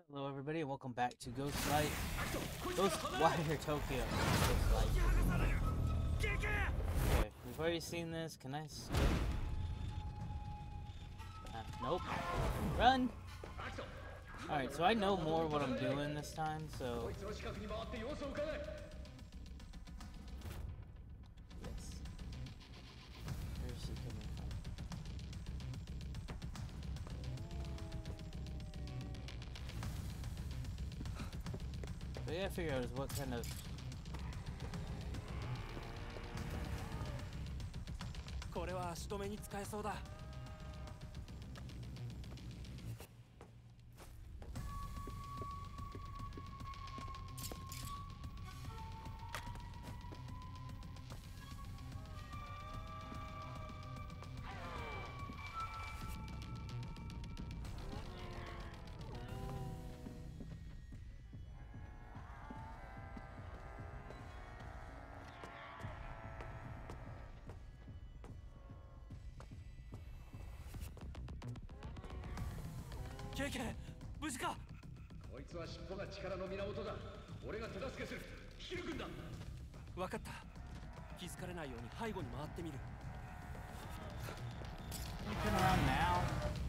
Hello everybody and welcome back to Ghostwire Tokyo. Okay, we've already seen this. Can I skip? Nope. Run! Alright, so I know more what I'm doing this time, so... Yes. Where's she coming from? What I gotta figure out is what kind of... KK、無事か。 こいつは尻尾が力の源だ。俺が手助けする。ヒル君だ。 分かった。気づかれないように背後に回ってみる。 Turn around now.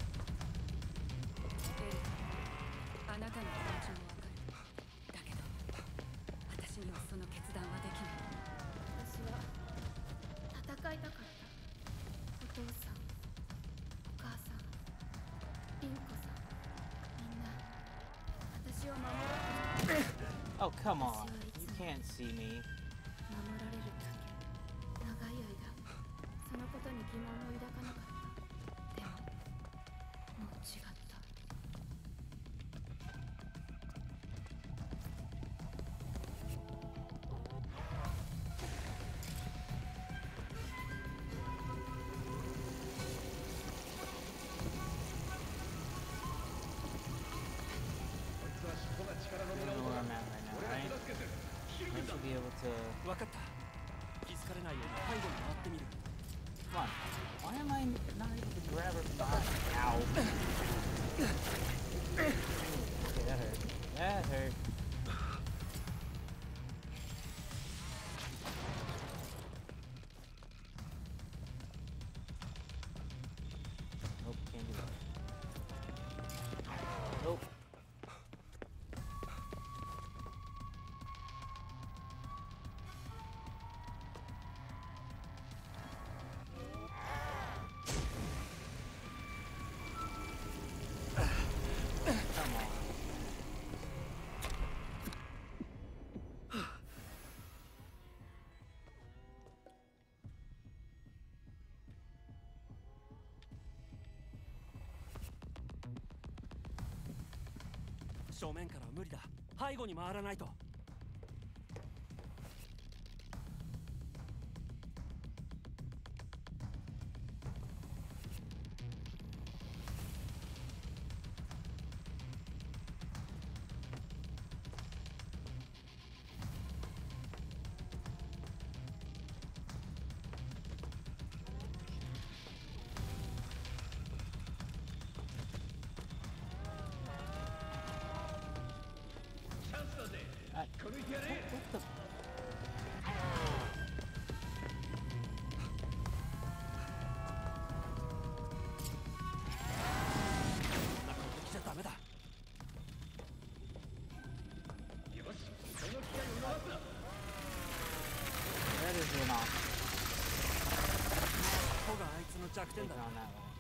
あなたの気持ちも分かる。だけど、私にはその決断はできない。私は戦いたかった。お父さん、お母さん、リンコさん、みんな私を守られる。 Oh, come on. You can't see me. 守られるだけ。長い間、そのことに疑問を抱かなかった。でも、もう違った。 分かった。気づかれないように背後に回ってみる。 Come on. Why am I not able to grab her behind? Ow. Okay, that hurt. That hurt. Nope, can't do that. Nope. KK、正面からは無理だ。背後に回らないと。 What the? ダメだ。 よし、その機会を逃すな。 That is an off. ここがあいつの弱点だ。 On that one.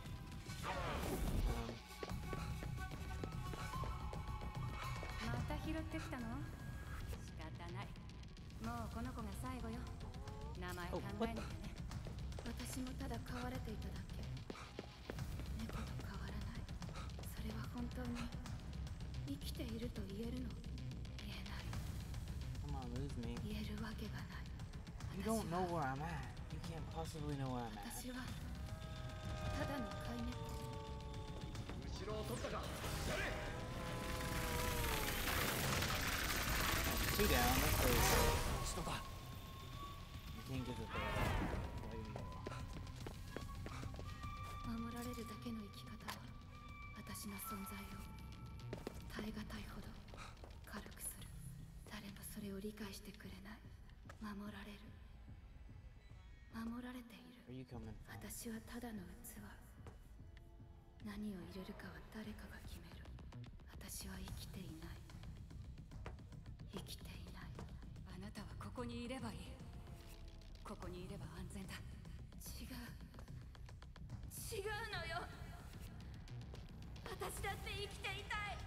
また拾ってきたの？仕方ない。もうこの子が最後よ。名前考えなきゃね。私もただ飼われていただけ。猫と変わらない。それは本当に生きていると言えるの？言えない。 Come on, lose me. 言えるわけがない。 You don't know where I'm at. You can't possibly know where I'm at. 私はただの飼い猫。 後ろを取ったか。やれ。 Two down. That's crazy. 人だ。 You can't get it there. Way to go. 守られるだけの生き方は私の存在を耐え難いほを理解してくれない。守られる。守られている。 Where are you coming from? 私はただの器。何を入れるかは誰かが決める。私は生きていない。生きていない。あなたはここにいればいい。ここにいれば安全だ。違う。違うのよ。私だって生きていたい。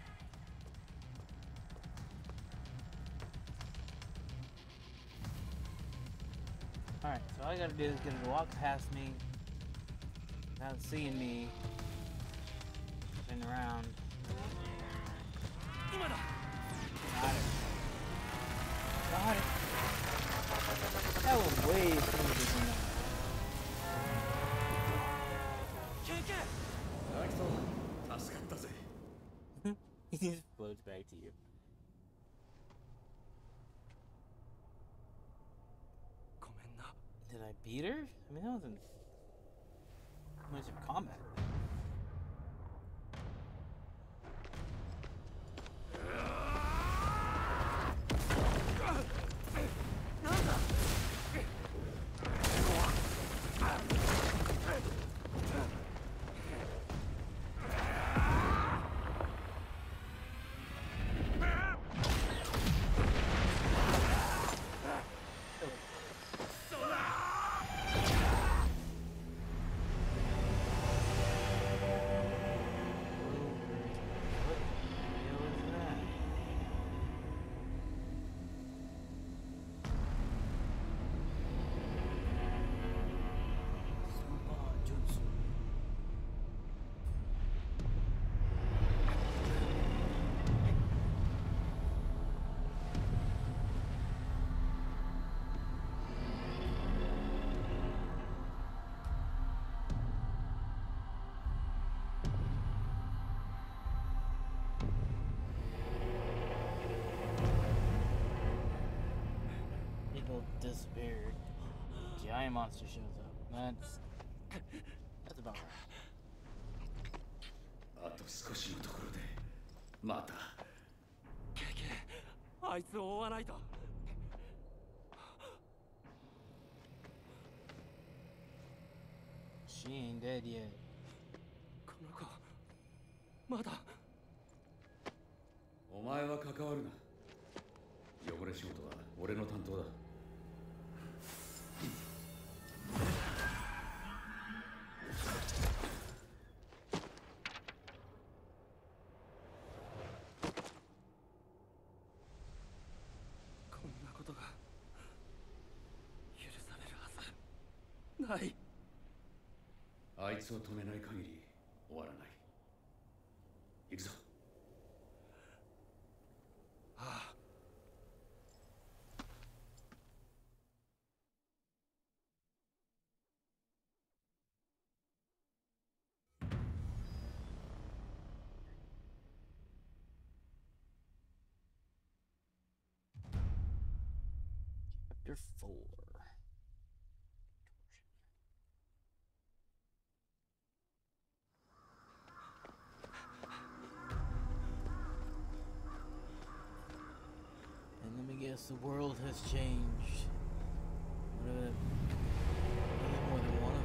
Alright, so all I gotta do is get her to walk past me without seeing me. Spin around. 今だ。 Got it. Got it. That was way smoother than that. 経験。 アキト、助かったぜ。 He just floats back to you. ごめんな。 Did I beat her? I mean, that wasn't much of combat. Disappeared. Giant monster shows up. That's about right. あと少しのところでまた。 経験。あいつを追わないと。 She ain't dead yet. この子。まだ。 お前は関わるな。汚れ仕事は俺の担当だ。 こんなことが許されるはずない。 あいつを止めない限り終わらない。行くぞ。 ああ。 Chapter 4. And let me guess, the world has changed. What are more than one of them?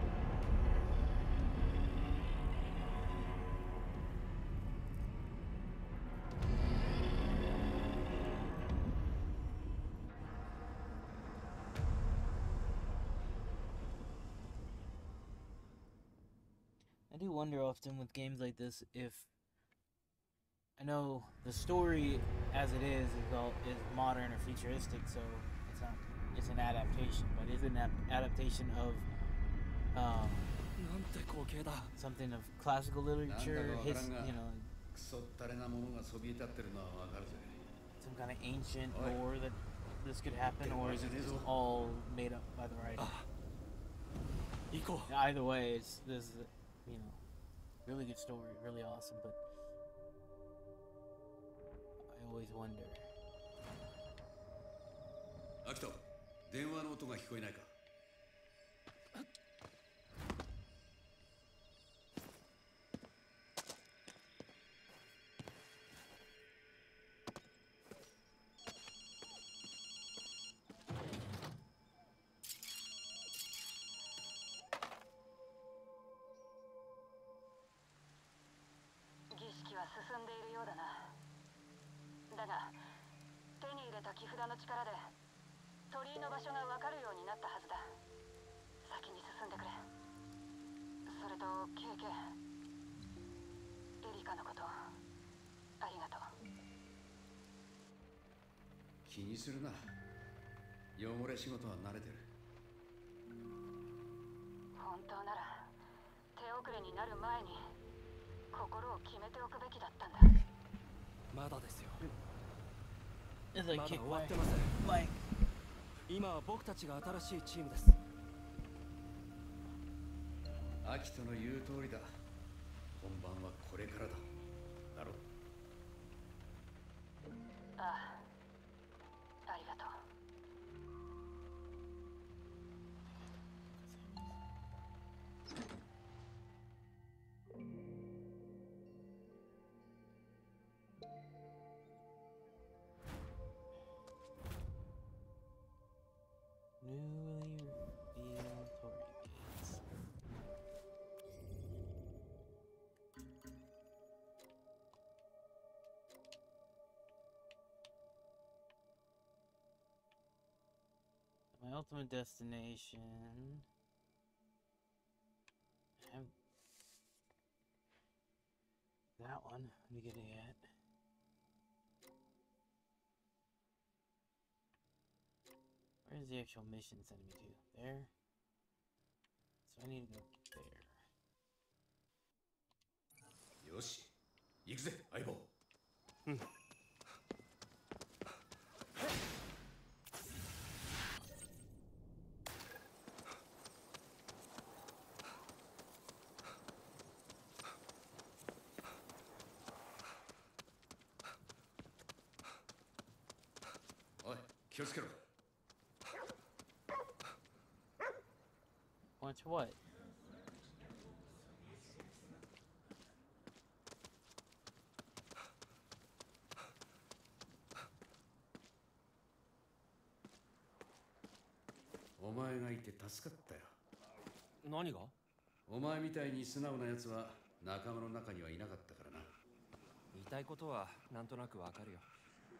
I do wonder often with games like this if I know the story as it is modern or futuristic, so it's an adaptation, but is it an adaptation of なんて光景だ。 something of classical literature, you know, クソったれなものがそびえ立ってるのはわかるぜ。 some kind of ancient lore that this could happen, or is it just all made up by the writer? 行こう。 Either way, this is you know, really good story, really awesome, but I always wonder. アキト、電話の音が聞こえないか。 進んでいるようだな。だが手に入れた木札の力で鳥居の場所が分かるようになったはずだ。先に進んでくれ。それとケイケエリカのことありがとう。 気にするな。汚れ仕事は慣れてる。 本当なら手遅れになる前に心を決めておくべきだったんだ。 まだですよ。 It's ま like だ kick 終わ my ってません。 like 今は僕たちが新しいチームです。 アキトの言う通りだ。本番はこれからだ。だろ。 ああ、ありがとう。 Newly revealed Torii gates. My ultimate destination. I have that one. Let me get it yet. Where's the actual mission sending me to? There? So I need to go there. よし、行くぜ、相棒。おい、気をつけろ。 Watch what? お前がいて助かったよ。 何が？ お前みたいに素直な奴は仲間の中にはいなかったからな。 言いたいことはなんとなくわかるよ。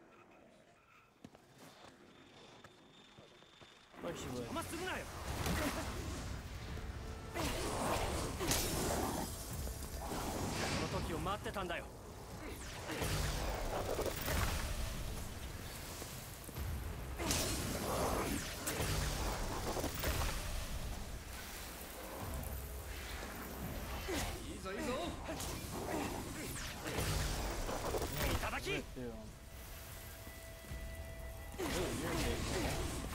Of course you would. 邪魔するなよ。この時を待ってたんだよ。 いいぞいいぞ。 いただき。 Through 'em. Ooh, you're big.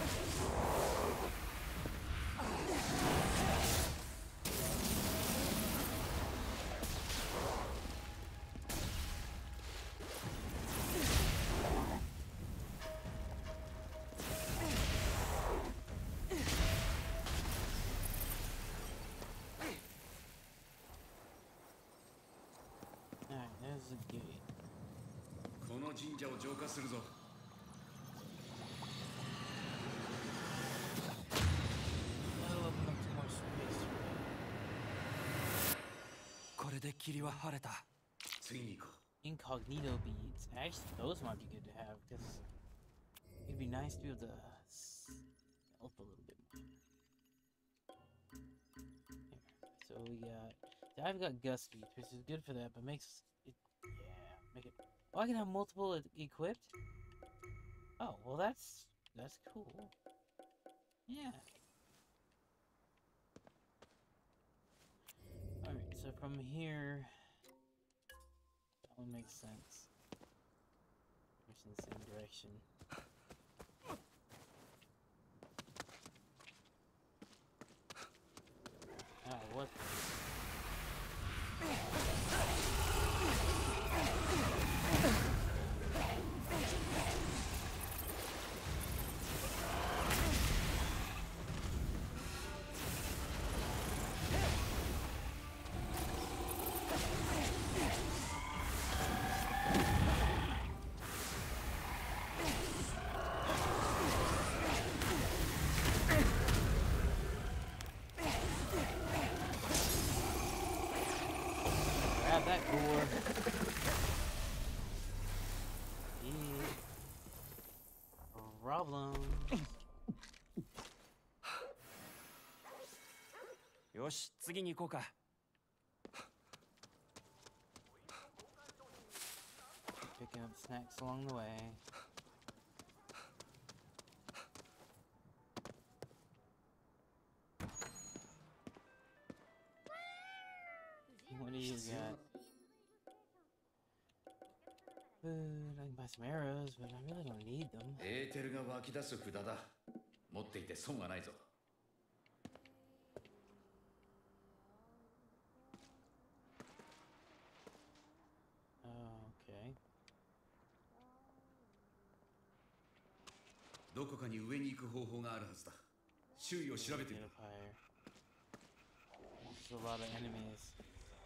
Alright, there's the gate. この神社を浄化するぞ。 That'll open up some more space. これで霧は晴れた。 次に行こ Incognito beads. Actually, those might be good to have because it'd be nice to be able to stealth a little bit more. Here. So we got. I've got gust speed, which is good for that, but makes it. Yeah, make it. Oh, I can have multiple equipped. Oh, well, that's cool. Yeah. All right, so from here. That one makes sense. It's in the same direction. Ah, what the... problem. よし、次に行こうか。 Picking up snacks along the way. What do you got? Food. I can buy some arrows, but I really don't need them. エーテルが湧き出す札だ。持っていて損はないぞ。 Okay. どこかに上に行く方法があるはずだ。周囲を調べてみ Get ろ。 up higher. There's a lot of enemies.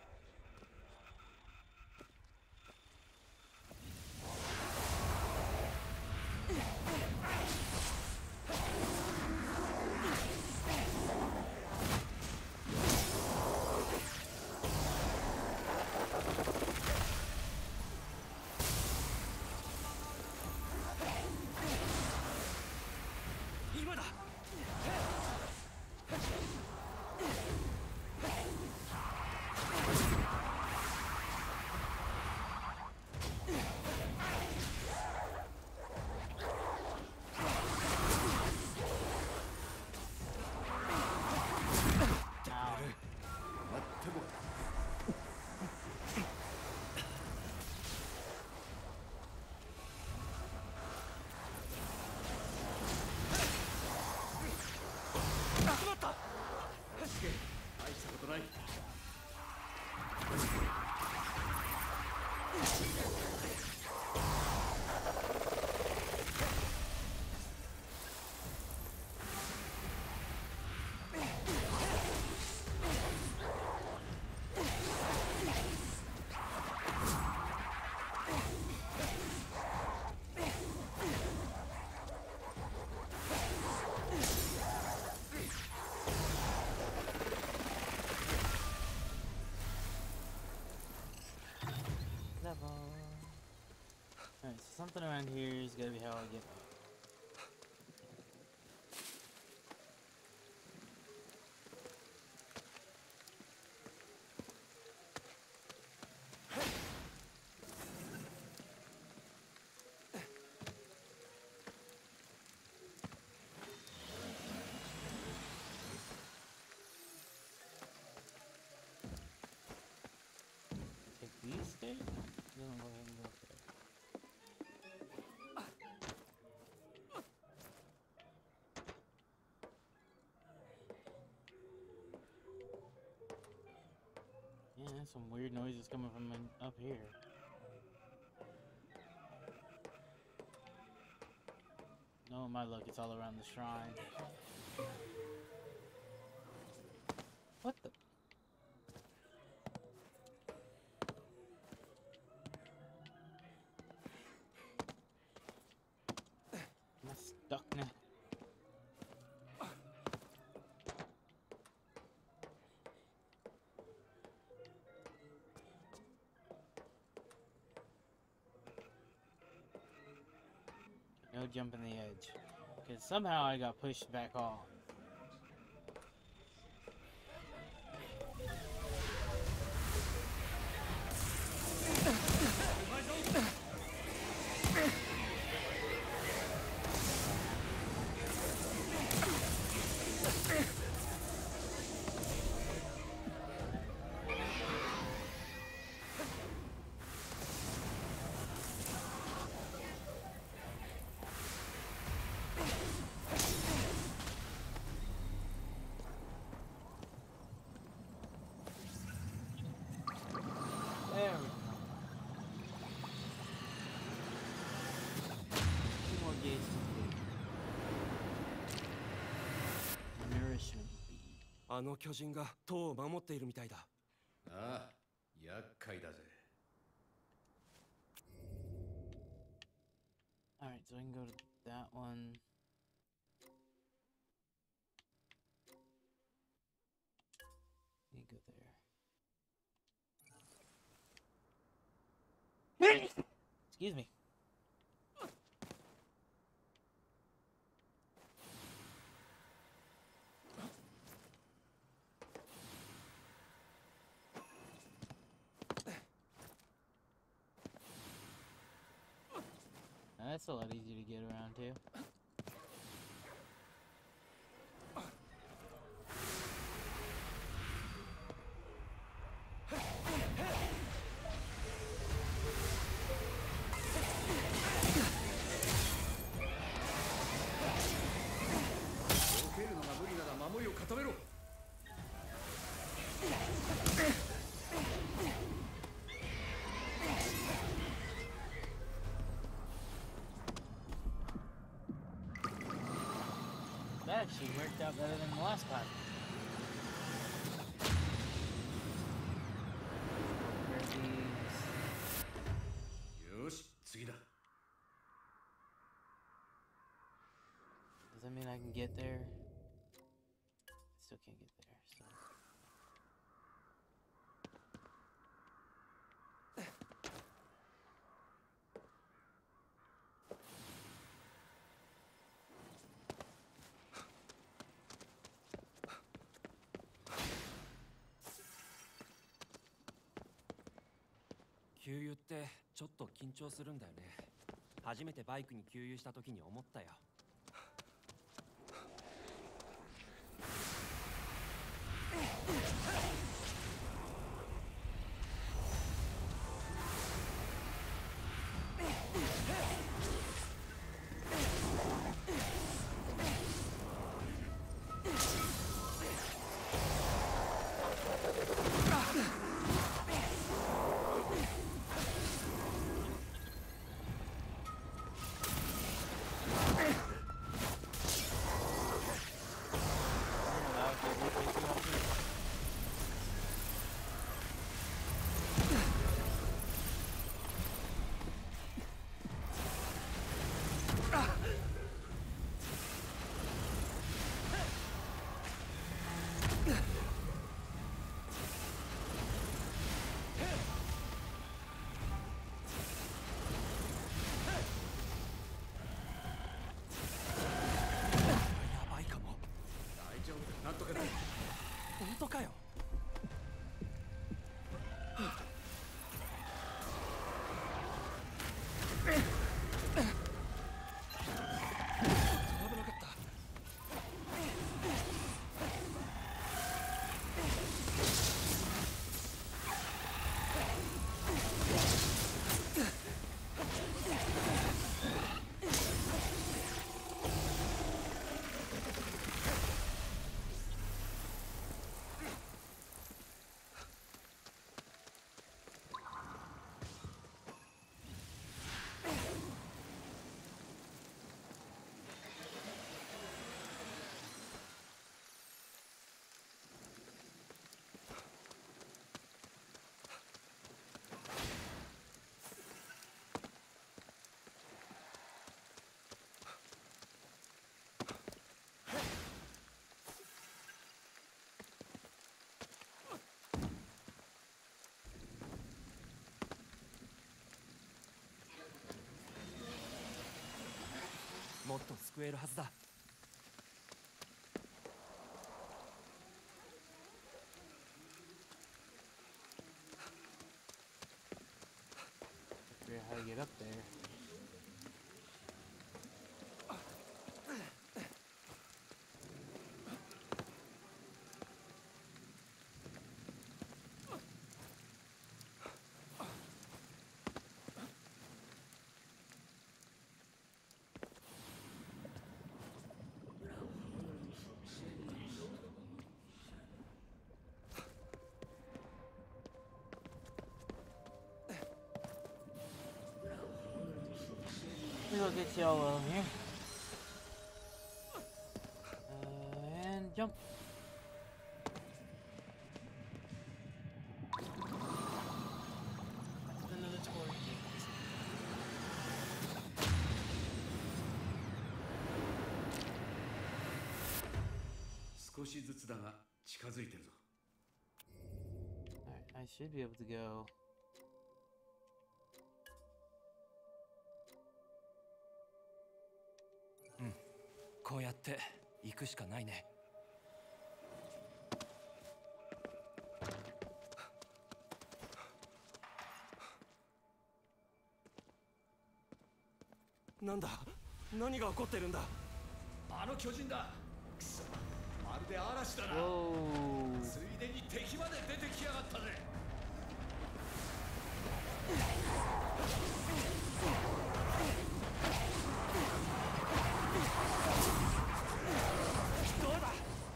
Alright, so something around here is gonna be how I get up. Take these stairs? Then I'll go ahead and go up there. Yeah, there's some weird noises coming from up here. No, my luck, it's all around the shrine. What the? Am I stuck now? No jumping the edge. Because somehow I got pushed back off. There we go. 2 more gates to do. Nourishment bee. あの巨人が塔を守っているみたいだ。 ああ、厄介だぜ。 Alright, so I can go to that one. You go there. Excuse me. That's a lot easier to get around too. That actually worked out better than the last time. Where are these? よし、次だ。 Does that mean I can get there? I still can't get there, so. 給油ってちょっと緊張するんだよね。初めてバイクに給油した時に思ったよ。本当かよ。危なかった。もっと救えるはずだ。 Figure out how to get up there. We'll get y'all here. And jump. Another tour. 少しずつだが近づいてるぞ。 Alright, I should be able to go. こうやって行くしかないね。 なんだ、何が起こってるんだ。 あの巨人だ。くそ、まるで嵐だな。 Whoa. ついでに敵まで出てきやがったぜ。 どうだ。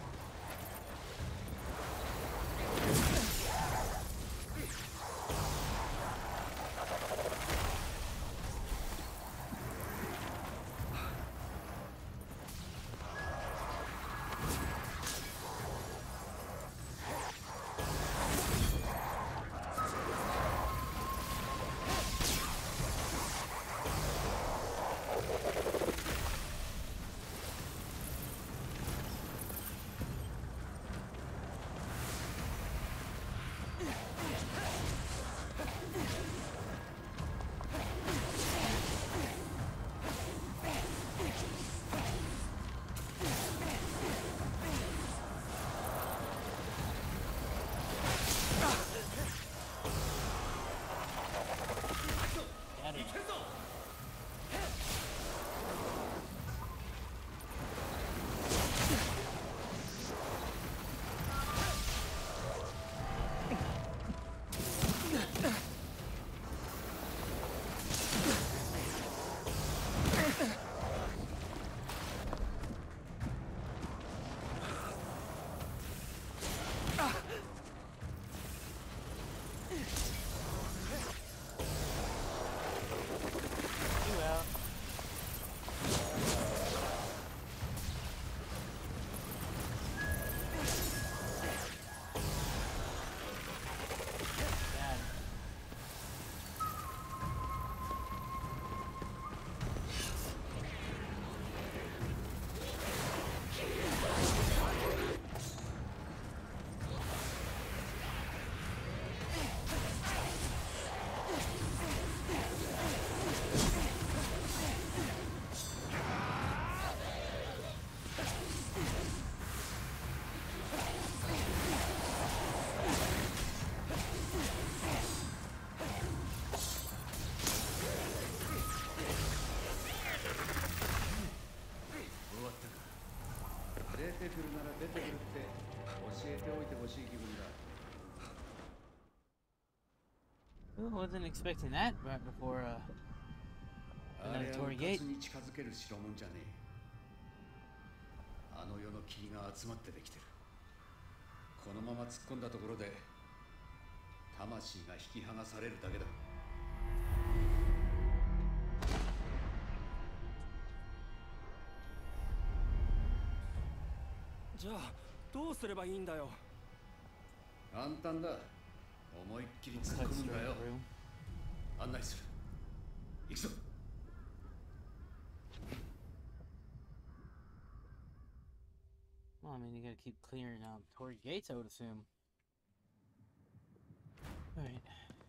Got い it. けるぞ。 You out. Got it. I wasn't expecting that right before あれは Torii う Gate. かつに近づける代物じゃねえ。あの世の霧が集まってできてる。このまま突っ込んだところで魂が引き剥がされるだけだ。 じゃあどうすればいいんだよ。 簡単だ。思いっきり突っ cut 込むんだ straight よ。 through. 案内する。行くぞ。 Well, I mean, you gotta keep clearing out Torii Gates, I would assume. Alright.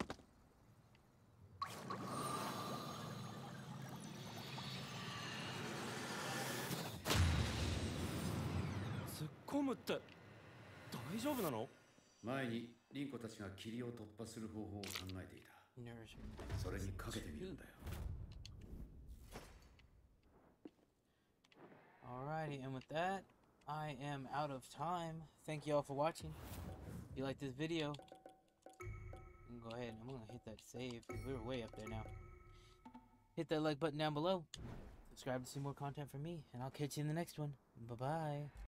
突っ込むって大丈夫なの？ 前にリンコたちが霧を突破する方法を考えていた。 Nourishment. それにかけてみるんだよ。 Alrighty, and with that, I am out of time. Thank you all for watching. If you like this video, you can go ahead. I'm gonna hit that save because we're way up there now. Hit that like button down below. Subscribe to see more content from me, and I'll catch you in the next one. Bye bye.